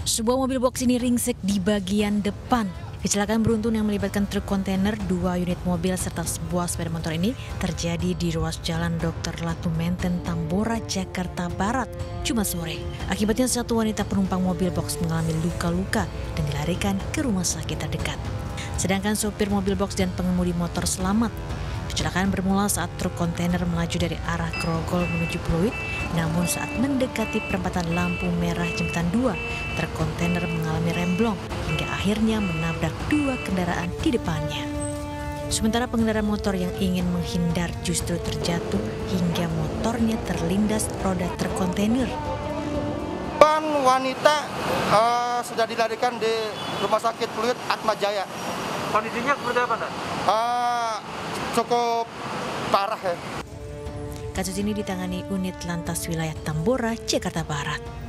Sebuah mobil box ini ringsek di bagian depan. Kecelakaan beruntun yang melibatkan truk kontainer, 2 unit mobil, serta sebuah sepeda motor ini terjadi di ruas jalan Dr. Latu Menteng, Tambora, Jakarta Barat, Jumat sore. Akibatnya satu wanita penumpang mobil box mengalami luka-luka dan dilarikan ke rumah sakit terdekat. Sedangkan sopir mobil box dan pengemudi motor selamat. Kecelakaan bermula saat truk kontainer melaju dari arah Grogol menuju Pluit, namun saat mendekati perempatan lampu merah jembatan 2, truk kontainer mengalami remblong hingga akhirnya menabrak 2 kendaraan di depannya. Sementara pengendara motor yang ingin menghindar justru terjatuh hingga motornya terlindas roda truk kontainer. Wanita sudah dilarikan di Rumah Sakit Pluit Atmajaya. Kondisinya seperti apa, Nak? Cukup parah ya. Kasus ini ditangani unit lantas wilayah Tambora, Jakarta Barat.